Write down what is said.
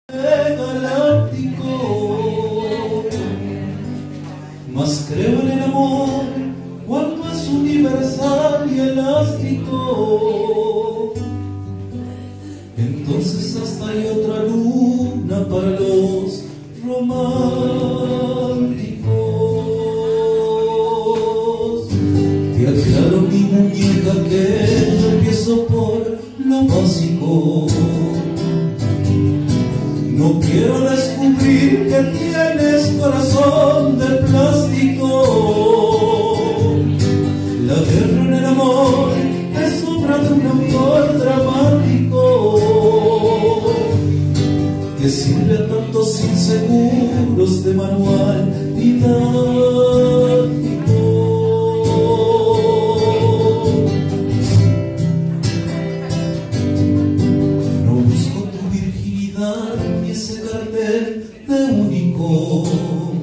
galáctico, mas creo en el amor cuando es universal y elástico. Entonces hasta hay otra luna para los románticos. Te aclaro mi muñeca que yo empiezo por lo básico. No quiero descubrir que tienes corazón de plástico. La guerra en el amor es obra de un autor dramático que sirve a tantos inseguros de manual didáctico. No busco tu virginidad ni ese cartel de único.